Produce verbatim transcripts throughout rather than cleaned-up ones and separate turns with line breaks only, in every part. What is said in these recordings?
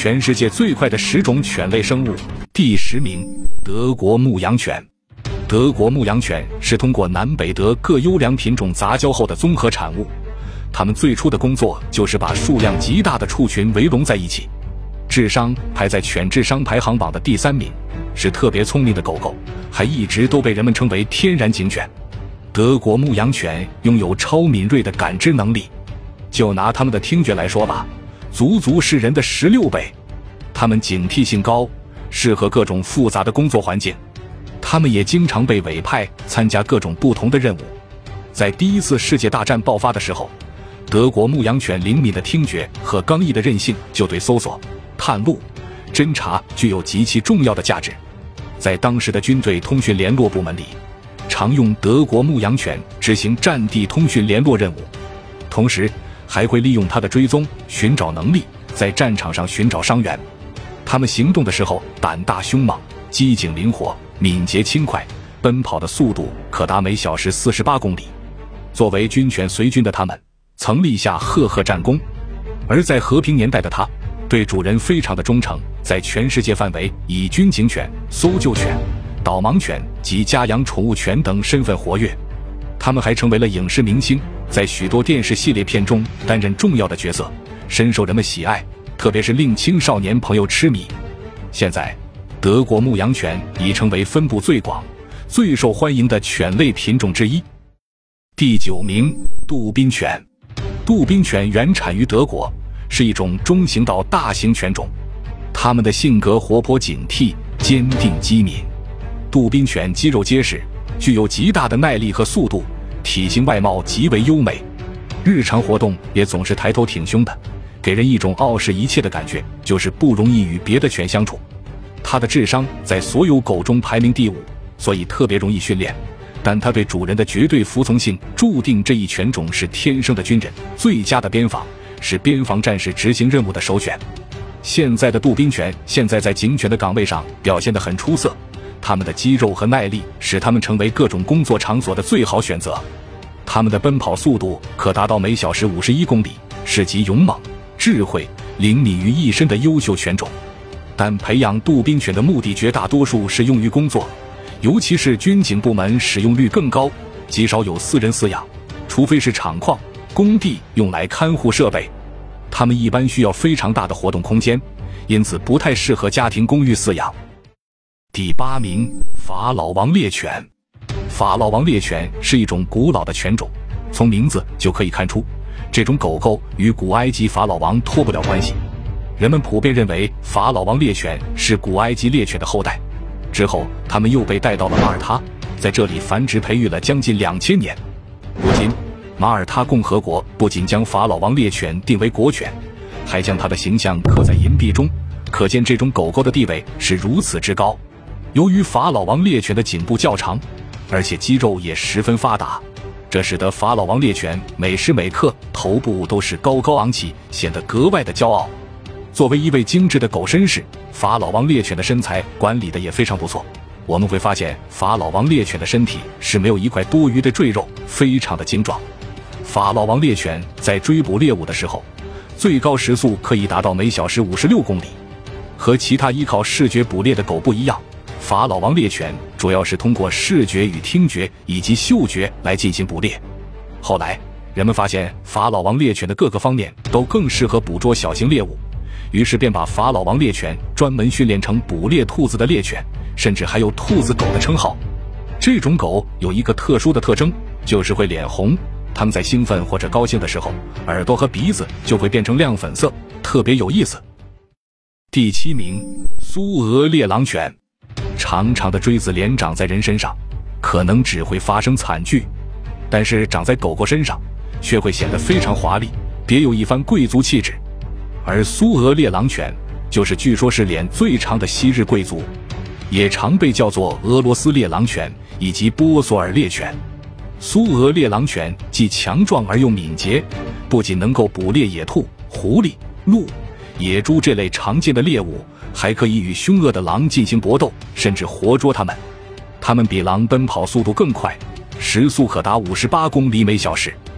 全世界最快的十种犬类生物。第十名，德国牧羊犬。德国牧羊犬是通过南北德各优良品种杂交后的综合产物。它们最初的工作就是把数量极大的畜群围拢在一起。智商排在犬智商排行榜的第三名，是特别聪明的狗狗，还一直都被人们称为天然警犬。德国牧羊犬拥有超敏锐的感知能力，就拿它们的听觉来说吧，足足是人的十六倍。它们警惕性高，适合各种复杂的工作环境。它们也经常被委派参加各种不同的任务。在第一次世界大战爆发的时候，德国牧羊犬灵敏的听觉和刚毅的韧性就对搜索、探路、侦察具有极其重要的价值。在当时的军队通讯联络部门里，常用德国牧羊犬执行战地通讯联络任务，同时还会利用它的追踪、寻找能力，在战场上寻找伤员。它们行动的时候胆大凶猛、机警灵活、敏捷轻快，奔跑的速度可达每小时四十八公里。作为军犬随军的它们，曾立下赫赫战功。而在和平年代的它，对主人非常的忠诚，在全世界范围以军警犬、搜救犬、导盲犬及家养宠物犬等身份活跃。它们还成为了影视明星，在许多电视系列片中担任重要的角色，深受人们喜爱，特别是令青少年朋友痴迷。现在，德国牧羊犬已成为分布最广、最受欢迎的犬类品种之一。第九名，杜宾犬。杜宾犬原产于德国，是一种中型到大型犬种。它们的性格活泼警惕、坚定机敏。杜宾犬肌肉结实，具有极大的耐力和速度，体型外貌极为优美，日常活动也总是抬头挺胸的，给人一种傲视一切的感觉，就是不容易与别的犬相处。它的智商在所有狗中排名第五，所以特别容易训练。但它对主人的绝对服从性，注定这一犬种是天生的军人，最佳的边防，是边防战士执行任务的首选。现在的杜宾犬现在在警犬的岗位上表现得很出色，它们的肌肉和耐力使它们成为各种工作场所的最好选择。它们的奔跑速度可达到每小时五十一公里，是集勇猛、智慧、灵敏于一身的优秀犬种。但培养杜宾犬的目的绝大多数是用于工作，尤其是军警部门使用率更高，极少有私人饲养，除非是厂矿、工地用来看护设备。它们一般需要非常大的活动空间，因此不太适合家庭公寓饲养。第八名，法老王猎犬。法老王猎犬是一种古老的犬种，从名字就可以看出，这种狗狗与古埃及法老王脱不了关系。人们普遍认为法老王猎犬是古埃及猎犬的后代。之后，他们又被带到了马耳他，在这里繁殖培育了将近两千年。如今，马耳他共和国不仅将法老王猎犬定为国犬，还将它的形象刻在银币中，可见这种狗狗的地位是如此之高。由于法老王猎犬的颈部较长，而且肌肉也十分发达，这使得法老王猎犬每时每刻头部都是高高昂起，显得格外的骄傲。作为一位精致的狗绅士，法老王猎犬的身材管理的也非常不错。我们会发现，法老王猎犬的身体是没有一块多余的赘肉，非常的精壮。法老王猎犬在追捕猎物的时候，最高时速可以达到每小时五十六公里。和其他依靠视觉捕猎的狗不一样，法老王猎犬主要是通过视觉与听觉以及嗅觉来进行捕猎。后来，人们发现法老王猎犬的各个方面都更适合捕捉小型猎物，于是便把法老王猎犬专门训练成捕猎兔子的猎犬，甚至还有兔子狗的称号。这种狗有一个特殊的特征，就是会脸红，它们在兴奋或者高兴的时候，耳朵和鼻子就会变成亮粉色，特别有意思。第七名，苏俄猎狼犬。长长的锥子连长在人身上，可能只会发生惨剧，但是长在狗狗身上，却会显得非常华丽，别有一番贵族气质。而苏俄猎狼犬就是据说是脸最长的昔日贵族，也常被叫做俄罗斯猎狼犬以及波索尔猎犬。苏俄猎狼犬既强壮而又敏捷，不仅能够捕猎野兔、狐狸、鹿、野猪这类常见的猎物，还可以与凶恶的狼进行搏斗，甚至活捉它们。它们比狼奔跑速度更快，时速可达五十八公里每小时。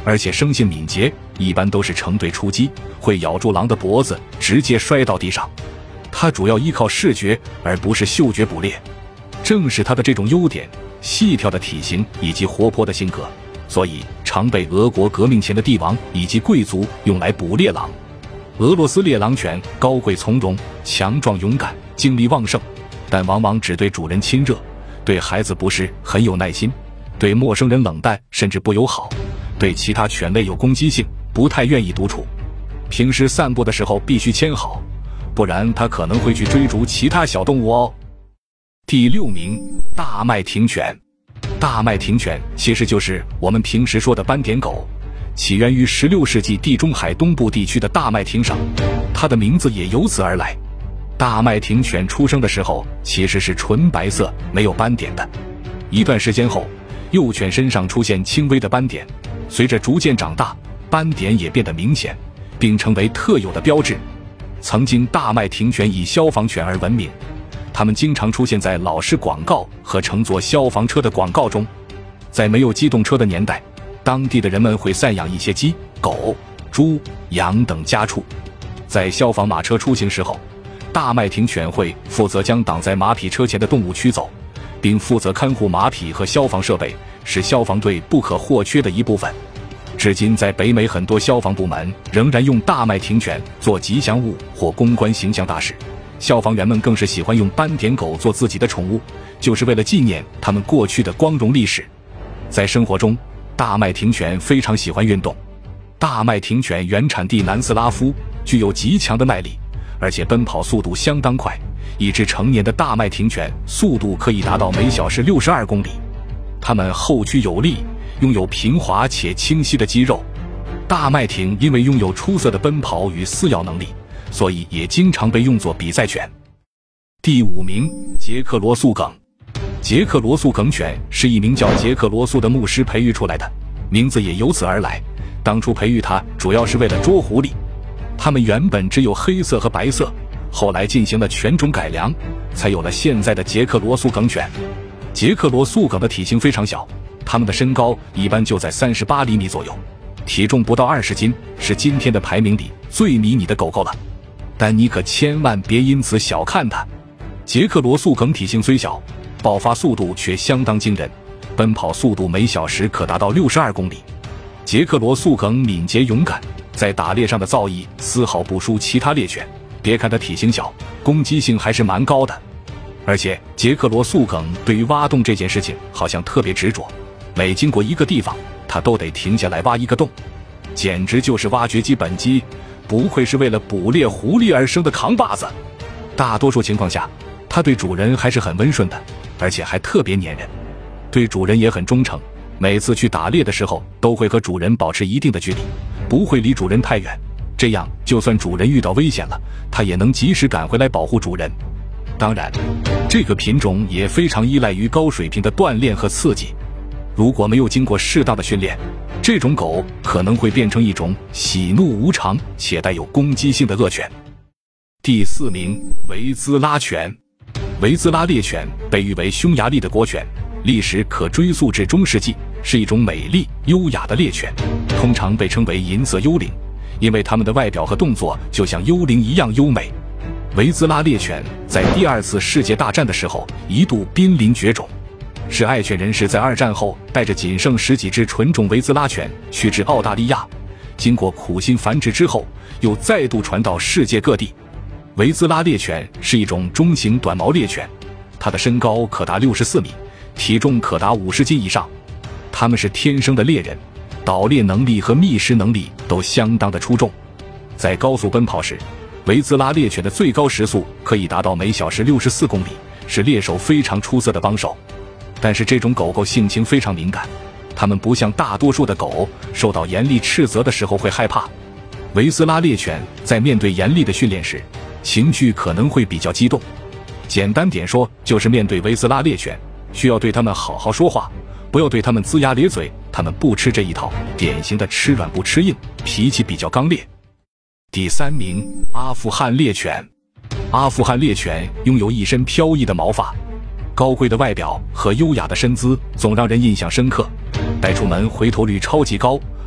而且生性敏捷，一般都是成对出击，会咬住狼的脖子，直接摔到地上。它主要依靠视觉而不是嗅觉捕猎，正是它的这种优点，细条的体型以及活泼的性格，所以常被俄国革命前的帝王以及贵族用来捕猎狼。俄罗斯猎狼犬高贵从容、强壮勇敢、精力旺盛，但往往只对主人亲热，对孩子不是很有耐心，对陌生人冷淡甚至不友好，对其他犬类有攻击性，不太愿意独处。平时散步的时候必须牵好，不然它可能会去追逐其他小动物哦。第六名，大麦町犬。大麦町犬其实就是我们平时说的斑点狗，起源于十六世纪地中海东部地区的大麦町上，它的名字也由此而来。大麦町犬出生的时候其实是纯白色，没有斑点的。一段时间后，幼犬身上出现轻微的斑点，随着逐渐长大，斑点也变得明显，并成为特有的标志。曾经大麦町犬以消防犬而闻名，它们经常出现在老式广告和乘坐消防车的广告中。在没有机动车的年代，当地的人们会散养一些鸡、狗、猪、羊等家畜。在消防马车出行时候，大麦町犬会负责将挡在马匹车前的动物驱走，并负责看护马匹和消防设备，是消防队不可或缺的一部分。至今在北美很多消防部门仍然用大麦町犬做吉祥物或公关形象大使，消防员们更是喜欢用斑点狗做自己的宠物，就是为了纪念他们过去的光荣历史。在生活中，大麦町犬非常喜欢运动。大麦町犬原产地南斯拉夫，具有极强的耐力，而且奔跑速度相当快，一只成年的大麦町犬速度可以达到每小时六十二公里。它们后驱有力，拥有平滑且清晰的肌肉。大麦町因为拥有出色的奔跑与撕咬能力，所以也经常被用作比赛犬。第五名，捷克罗素梗。捷克罗素梗犬是一名叫捷克罗素的牧师培育出来的，名字也由此而来。当初培育它主要是为了捉狐狸，它们原本只有黑色和白色，后来进行了犬种改良，才有了现在的捷克罗素梗犬。捷克罗素梗的体型非常小，它们的身高一般就在三十八厘米左右，体重不到二十斤，是今天的排名里最迷你的狗狗了。但你可千万别因此小看它。捷克罗素梗体型虽小，爆发速度却相当惊人，奔跑速度每小时可达到六十二公里。捷克罗素梗敏捷勇敢，在打猎上的造诣丝毫不输其他猎犬。别看它体型小，攻击性还是蛮高的。而且捷克罗素梗对于挖洞这件事情好像特别执着，每经过一个地方，它都得停下来挖一个洞，简直就是挖掘机本机，不愧是为了捕猎狐狸而生的扛把子。大多数情况下，它对主人还是很温顺的，而且还特别粘人，对主人也很忠诚。每次去打猎的时候，都会和主人保持一定的距离，不会离主人太远，这样就算主人遇到危险了，它也能及时赶回来保护主人。当然，这个品种也非常依赖于高水平的锻炼和刺激，如果没有经过适当的训练，这种狗可能会变成一种喜怒无常且带有攻击性的恶犬。第四名，维兹拉犬。维兹拉猎犬被誉为匈牙利的国犬，历史可追溯至中世纪，是一种美丽优雅的猎犬，通常被称为银色幽灵，因为它们的外表和动作就像幽灵一样优美。维兹拉猎犬在第二次世界大战的时候一度濒临绝种，是爱犬人士在二战后带着仅剩十几只纯种维兹拉犬去至澳大利亚，经过苦心繁殖之后，又再度传到世界各地。维兹拉猎犬是一种中型短毛猎犬，它的身高可达六十四米，体重可达五十斤以上。它们是天生的猎人，捣猎能力和觅食能力都相当的出众。在高速奔跑时，维兹拉猎犬的最高时速可以达到每小时六十四公里，是猎手非常出色的帮手。但是这种狗狗性情非常敏感，它们不像大多数的狗，受到严厉斥责的时候会害怕。维兹拉猎犬在面对严厉的训练时，情绪可能会比较激动。简单点说，就是面对维兹拉猎犬，需要对它们好好说话，不要对它们龇牙咧嘴，它们不吃这一套，典型的吃软不吃硬，脾气比较刚烈。第三名，阿富汗猎犬。阿富汗猎犬拥有一身飘逸的毛发，高贵的外表和优雅的身姿总让人印象深刻，带出门回头率超级高，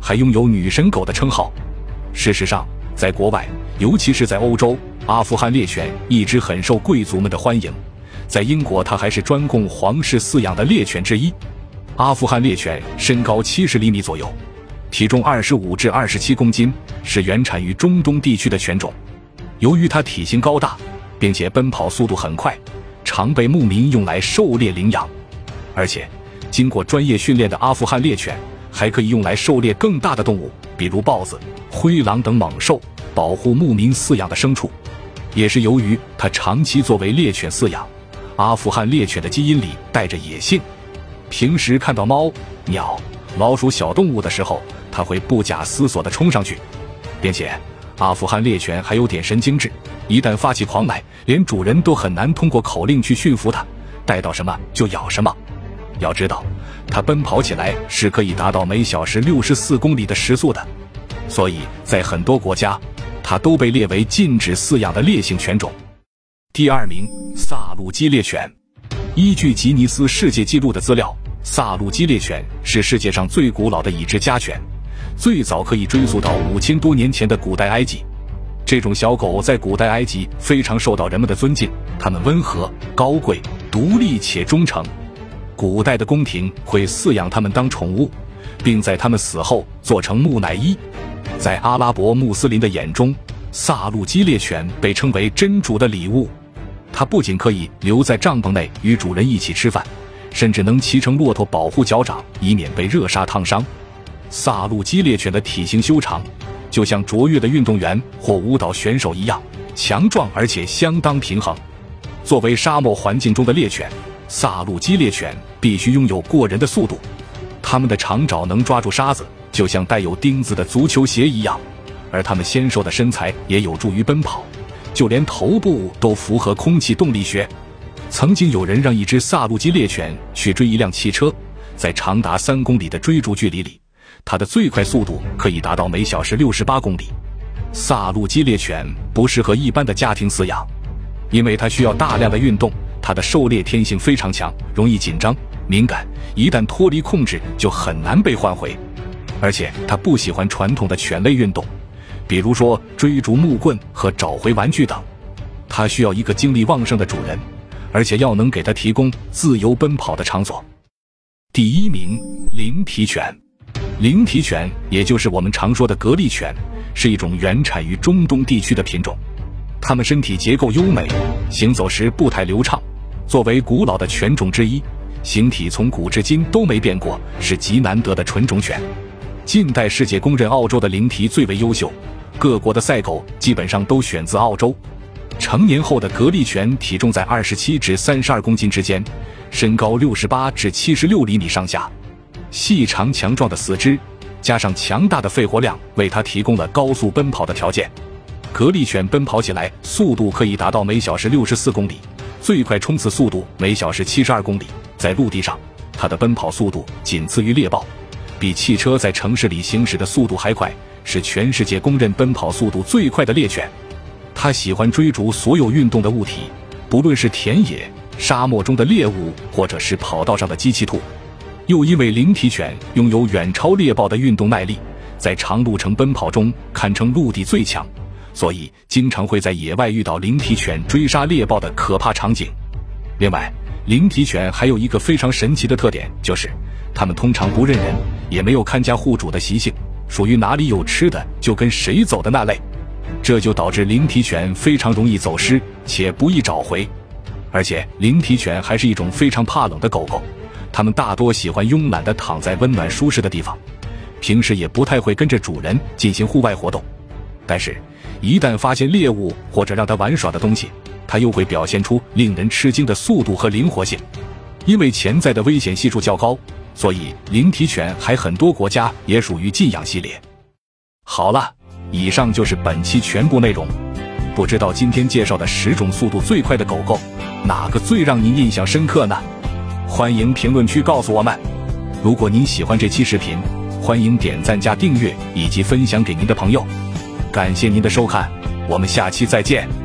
还拥有女神狗的称号。事实上，在国外，尤其是在欧洲，阿富汗猎犬一直很受贵族们的欢迎。在英国，它还是专供皇室饲养的猎犬之一。阿富汗猎犬身高七十厘米左右，体重二十五至二十七公斤，是原产于中东地区的犬种。由于它体型高大，并且奔跑速度很快，常被牧民用来狩猎领养。而且，经过专业训练的阿富汗猎犬还可以用来狩猎更大的动物，比如豹子、灰狼等猛兽，保护牧民饲养的牲畜。也是由于它长期作为猎犬饲养，阿富汗猎犬的基因里带着野性。平时看到猫、鸟、老鼠小动物的时候，它会不假思索地冲上去。并且阿富汗猎犬还有点神经质，一旦发起狂来，连主人都很难通过口令去驯服它，带到什么就咬什么。要知道，它奔跑起来是可以达到每小时六十四公里的时速的，所以在很多国家，它都被列为禁止饲养的烈性犬种。第二名，萨鲁基猎犬。依据吉尼斯世界纪录的资料，萨鲁基猎犬是世界上最古老的已知家犬，最早可以追溯到五千多年前的古代埃及。这种小狗在古代埃及非常受到人们的尊敬，它们温和、高贵、独立且忠诚。古代的宫廷会饲养它们当宠物，并在它们死后做成木乃伊。在阿拉伯穆斯林的眼中，萨鲁基猎犬被称为真主的礼物。它不仅可以留在帐篷内与主人一起吃饭，甚至能骑乘骆驼保护脚掌，以免被热沙烫伤。萨鲁基猎犬的体型修长，就像卓越的运动员或舞蹈选手一样强壮，而且相当平衡。作为沙漠环境中的猎犬，萨鲁基猎犬必须拥有过人的速度，它们的长爪能抓住沙子，就像带有钉子的足球鞋一样，而它们纤瘦的身材也有助于奔跑，就连头部都符合空气动力学。曾经有人让一只萨鲁基猎犬去追一辆汽车，在长达三公里的追逐距离里，它的最快速度可以达到每小时六十八公里。萨鲁基猎犬不适合一般的家庭饲养，因为它需要大量的运动，它的狩猎天性非常强，容易紧张、敏感，一旦脱离控制就很难被唤回。而且它不喜欢传统的犬类运动，比如说追逐木棍和找回玩具等。它需要一个精力旺盛的主人，而且要能给它提供自由奔跑的场所。第一名，灵缇犬。灵缇犬也就是我们常说的格力犬，是一种原产于中东地区的品种。它们身体结构优美，行走时步态流畅。作为古老的犬种之一，形体从古至今都没变过，是极难得的纯种犬。近代世界公认澳洲的灵缇最为优秀，各国的赛狗基本上都选自澳洲。成年后的格力犬体重在二十七至三十二公斤之间，身高六十八至七十六厘米上下。细长强壮的四肢加上强大的肺活量，为它提供了高速奔跑的条件。格力犬奔跑起来速度可以达到每小时六十四公里，最快冲刺速度每小时七十二公里。在陆地上，它的奔跑速度仅次于猎豹，比汽车在城市里行驶的速度还快，是全世界公认奔跑速度最快的猎犬。它喜欢追逐所有运动的物体，不论是田野、沙漠中的猎物，或者是跑道上的机器兔。又因为灵缇犬拥有远超猎豹的运动耐力，在长路程奔跑中堪称陆地最强，所以经常会在野外遇到灵缇犬追杀猎豹的可怕场景。另外，灵缇犬还有一个非常神奇的特点，就是它们通常不认人，也没有看家护主的习性，属于哪里有吃的就跟谁走的那类。这就导致灵缇犬非常容易走失，且不易找回。而且灵缇犬还是一种非常怕冷的狗狗，它们大多喜欢慵懒地躺在温暖舒适的地方，平时也不太会跟着主人进行户外活动。但是一旦发现猎物或者让它玩耍的东西，它又会表现出令人吃惊的速度和灵活性。因为潜在的危险系数较高，所以灵缇犬还很多国家也属于禁养系列。好了，以上就是本期全部内容。不知道今天介绍的十种速度最快的狗狗，哪个最让您印象深刻呢？欢迎评论区告诉我们。如果您喜欢这期视频，欢迎点赞加订阅以及分享给您的朋友。感谢您的收看，我们下期再见。